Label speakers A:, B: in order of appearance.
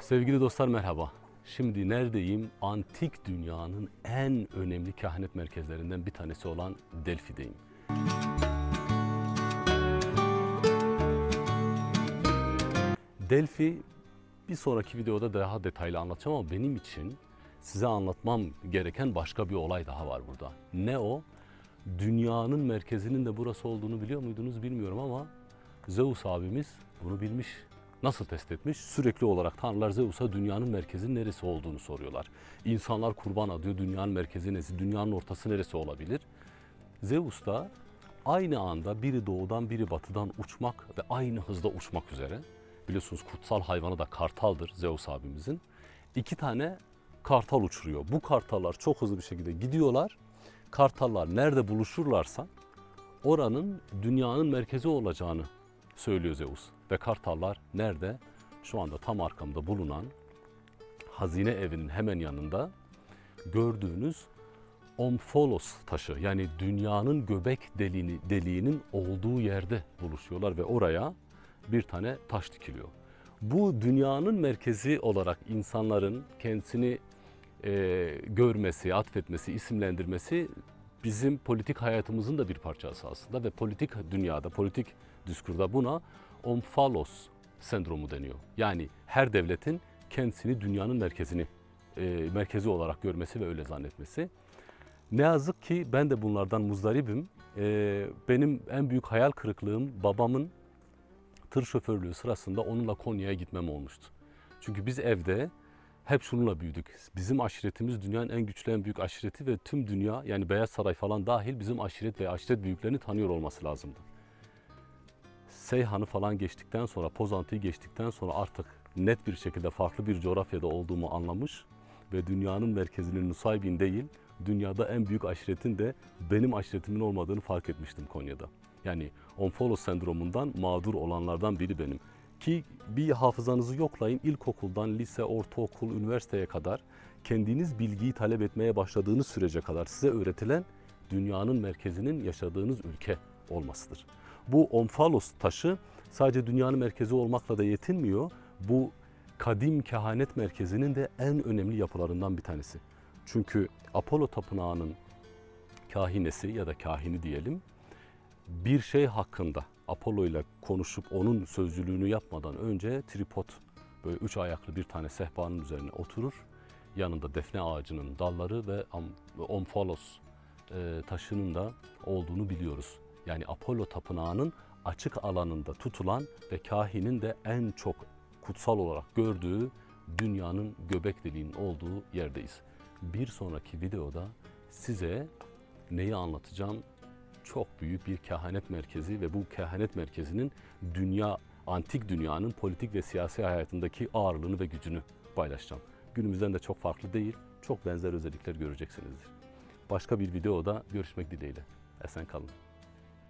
A: Sevgili dostlar merhaba. Şimdi neredeyim? Antik dünyanın en önemli kehanet merkezlerinden bir tanesi olan Delfi'deyim. Delfi bir sonraki videoda daha detaylı anlatacağım ama benim için size anlatmam gereken başka bir olay daha var burada. Ne o? Dünyanın merkezinin de burası olduğunu biliyor muydunuz bilmiyorum ama Zeus abimiz bunu bilmiş. Nasıl test etmiş? Sürekli olarak tanrılar Zeus'a dünyanın merkezinin neresi olduğunu soruyorlar. İnsanlar kurban adıyor, dünyanın merkezi neresi, dünyanın ortası neresi olabilir? Zeus da aynı anda biri doğudan biri batıdan uçmak ve aynı hızda uçmak üzere. Biliyorsunuz kutsal hayvanı da kartaldır Zeus abimizin. 2 tane kartal uçuruyor. Bu kartallar çok hızlı bir şekilde gidiyorlar. Kartallar nerede buluşurlarsa oranın dünyanın merkezi olacağını söylüyor Zeus. Ve kartallar nerede? Şu anda tam arkamda bulunan hazine evinin hemen yanında gördüğünüz Omphalos taşı, yani dünyanın göbek deliğinin olduğu yerde buluşuyorlar ve oraya bir tane taş dikiliyor. Bu dünyanın merkezi olarak insanların kendisini görmesi, atfetmesi, isimlendirmesi bizim politik hayatımızın da bir parçası aslında ve politik dünyada, politik diskurda buna Omphalos sendromu deniyor. Yani her devletin kendisini dünyanın merkezi olarak görmesi ve öyle zannetmesi. Ne yazık ki ben de bunlardan muzdaribim. Benim en büyük hayal kırıklığım babamın tır şoförlüğü sırasında onunla Konya'ya gitmem olmuştu. Çünkü biz evde hep şununla büyüdük. Bizim aşiretimiz dünyanın en güçlü, en büyük aşireti ve tüm dünya, yani Beyaz Saray falan dahil bizim aşiret ve aşiret büyüklerini tanıyor olması lazımdı. Seyhan'ı falan geçtikten sonra, Pozantı'yı geçtikten sonra artık net bir şekilde farklı bir coğrafyada olduğumu anlamış ve dünyanın merkezinin Nusaybin değil, dünyada en büyük aşiretin de benim aşiretimin olmadığını fark etmiştim Konya'da. Yani Omphalos sendromundan mağdur olanlardan biri benim. Ki bir hafızanızı yoklayın, ilkokuldan lise, ortaokul, üniversiteye kadar kendiniz bilgiyi talep etmeye başladığınız sürece kadar size öğretilen dünyanın merkezinin yaşadığınız ülke olmasıdır. Bu Omphalos taşı sadece dünyanın merkezi olmakla da yetinmiyor. Bu kadim kehanet merkezinin de en önemli yapılarından bir tanesi. Çünkü Apollo tapınağının kahinesi ya da kahini diyelim, bir şey hakkında Apollo ile konuşup onun sözcülüğünü yapmadan önce tripod, böyle 3 ayaklı bir tane sehpanın üzerine oturur. Yanında defne ağacının dalları ve Omphalos taşının da olduğunu biliyoruz. Yani Apollo tapınağının açık alanında tutulan ve kahinin de en çok kutsal olarak gördüğü dünyanın göbek deliğinin olduğu yerdeyiz. Bir sonraki videoda size neyi anlatacağım? Çok büyük bir kehanet merkezi ve bu kehanet merkezinin antik dünyanın politik ve siyasi hayatındaki ağırlığını ve gücünü paylaşacağım. Günümüzden de çok farklı değil, çok benzer özellikler göreceksinizdir. Başka bir videoda görüşmek dileğiyle. Esen kalın.